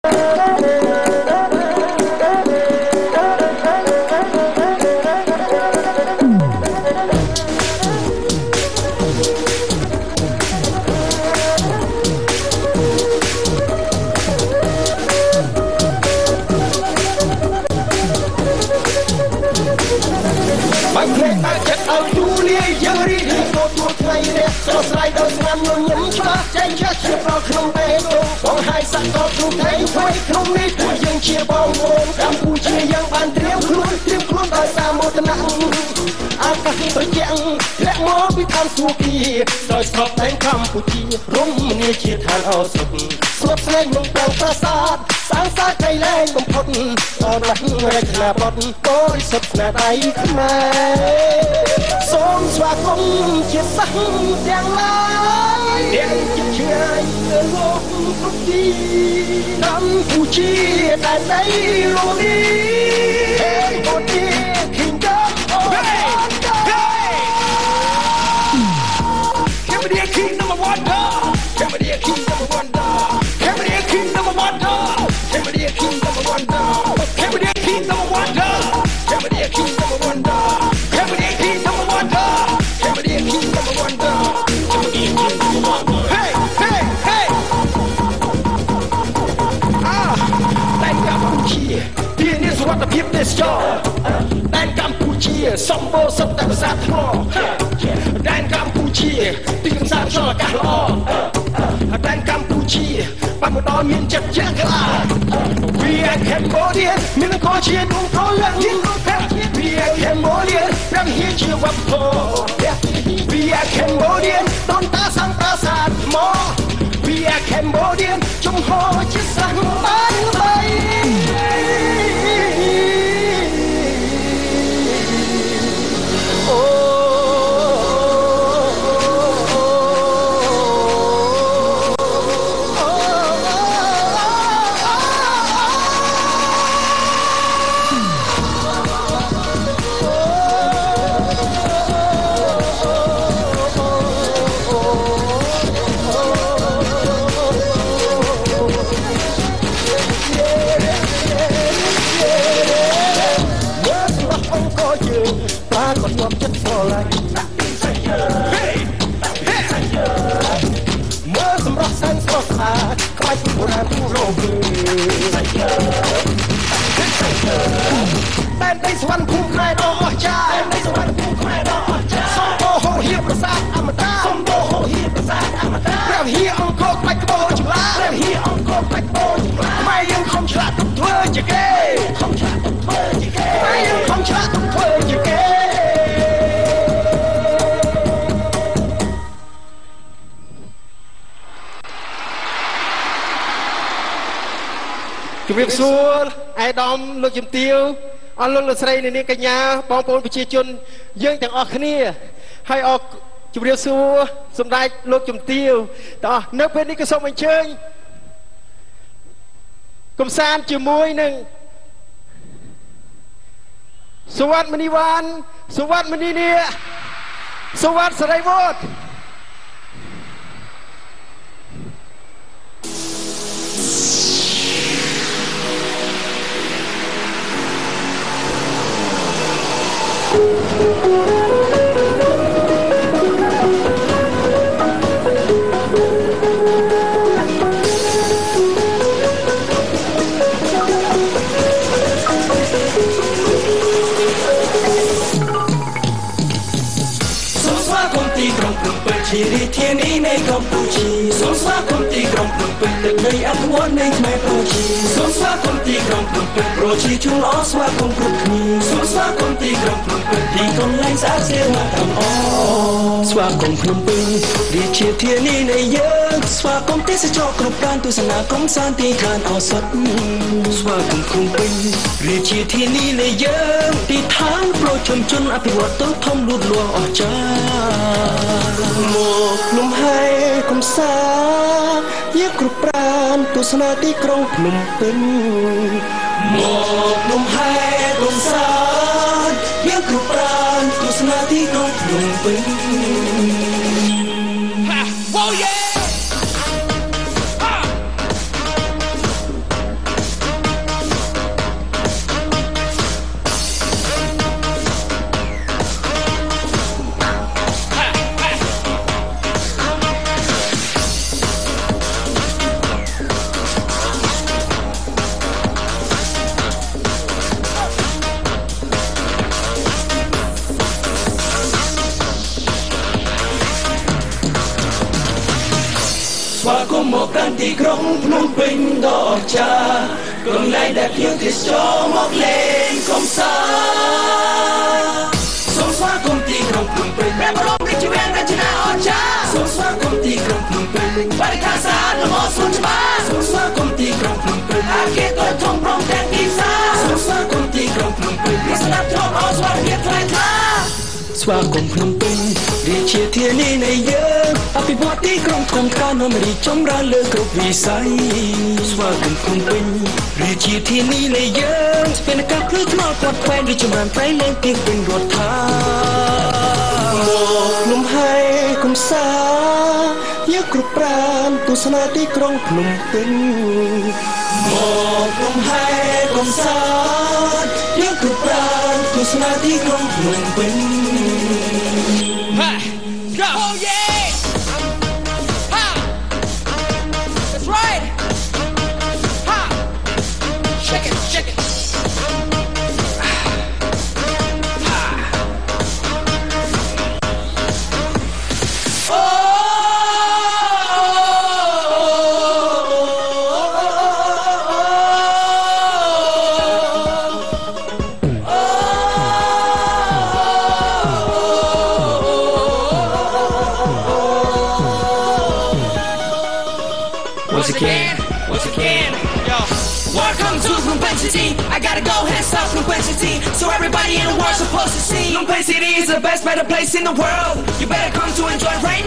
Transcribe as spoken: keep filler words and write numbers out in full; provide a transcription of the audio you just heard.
ដោយស្រុកតែកម្ពុជារំនាជាឋានឱសថស្រុកស្នេហ៍នឹងប្រងប្រាសាទសាងសង់កៃលែងបំផុតដល់រចនាបថបរិសុទ្ធស្នាដៃខ្មែរសូមស្វាគមន៍ជាសាសទាំងឡាយទាំងជាឆ្ងាយលោកគ្រប់ទីកម្ពុជាតែដីលោកនេះហេអូទី Kingdom of King number one dog. Cambodia King number one dog. Cambodia King number one dog. Cambodia King number one dog. Cambodia King number one dog. Cambodia King number one dog. Cambodia King number one dog. Cambodia King number one dog. Cambodia King number one dog. Hey, hey, hey. Ah, Đàn Campuchia, tiên niên suốt tập hiệp des cho. Đàn Campuchia, song bô sập tại bờ sát thọ. Đàn Campuchia, tiếng sao cho là cả lo. Đàn Campuchia, bằng một đôi miền chặt chẽ cả. We are Cambodian, miền có chiến đúng có lần chiến đúng phép. We are Cambodian, đang hiến chiều vấp thổ. We are Cambodian, đón ta sang ta sạt mò. We are Cambodian, trong hồ chiếc sang bán bay. Đàn đây swan phun khai đo cha, đàn đây swan phun khai đo cha. Sông Bồ Hồ Hiệp Prasat Amata, Sông Bồ Hồ Hiệp Prasat Amata. Rèm hi ông cô bạch bồ chừng lá, rèm hi ông cô bạch bồ chừng lá. Mai yên không chả tục thưa chỉ kê, không chả tục thưa chỉ kê. Mai yên không chả tục thưa chỉ kê. Chúc việc xua, ai đom lục chấm tiêu. អស់លោកលោកស្រីនាងកញ្ញាបងប្អូនប្រជាជនយើងទាំងអស់គ្នាហើយអរជម្រាបសួរសម្ដេចលោកជំទាវទាំងអស់នៅពេលនេះក៏សូមអញ្ជើញកំសាន្តជាមួយនឹងសុវត្ថិមនីវ៉ាន់សុវត្ថិមនីនីសុវត្ថិសេរីវុឌ្ឍ ជារាជធានីនៃកម្ពុជាសូមស្វាគមន៍ទីក្រុងភ្នំពេញទឹកដីអភិវឌ្ឍនៃក្មេងប្រជាសូមស្វាគមន៍ទីក្រុងភ្នំពេញប្រជាជនល្អស្វាគមន៍គ្រប់គ្នាសូមស្វាគមន៍ទីក្រុងភ្នំពេញទីកន្លែងស្អាតស្អាតមកទាំងអស់ស្វាគមន៍ភ្នំពេញរាជធានីនៃយើងស្វាគមន៍ទេសចរគ្រប់ការទស្សនាកំសាន្តទីឋានឱសថស្វាគមន៍ភ្នំពេញរាជធានីនៃយើងទីឋានប្រជាជនអភិវឌ្ឍទៅធំលូតលាស់អស្ចារ្យ មកលំហែកំសាយើងគ្រប់ប្រានទស្សនាទីក្រុងភ្នំពេញមកលំហែកំសាយើងគ្រប់ប្រានទស្សនាទីក្រុងភ្នំពេញ Whoa yeah មកកាន់ទីក្រុងភ្នំពេញដ៏អស្ចារ្យកន្លែងដែលភ្ញៀវទេសចរមកលេងកំសាន្តសូមស្វាគមន៍ទីក្រុងភ្នំពេញព្រះបរមរាជវាំងរចនាអស្ចារ្យសូមស្វាគមន៍ទីក្រុងភ្នំពេញបរិការស្អាតល្មមសួនច្បារសូមស្វាគមន៍ទីក្រុងភ្នំពេញអាគារតូចធំព្រមទាំងទីផ្សារសូមស្វាគមន៍ទីក្រុងភ្នំពេញមានស្ដាប់ធម៌អស្ចារ្យភាពថ្លៃថ្លាស្វាគមន៍ភ្នំពេញរាជាធានីនៃយើងអភិវឌ្ឍទីក្រុងធំការនាំរីចម្រើនលើគ្រប់វិស័យស្វាគមន៍ភ្នំពេញរាជាធានីនៃយើងស្ពានកាប់ភ្លឺថ្នល់គាត់ខ្វែងរីចម្រើនប្រៃលេងពីពេញរដ្ឋាមកភ្នំហែកំសាយើងគ្រប់ប្រានទស្សនាទីក្រុងភ្នំពេញមកភ្នំហែកំសាយើងគ្រប់ប្រានទស្សនាទីក្រុងភ្នំពេញ Go! Oh yeah! Ha! That's right! Ha! Shake it, shake it! Ha! Oh! Once again, once again, yo. Welcome to Phnom Penh City. I gotta go head south Phnom Penh City, so everybody in the world's supposed to see. Phnom Penh City is the best, better place in the world. You better come to enjoy rain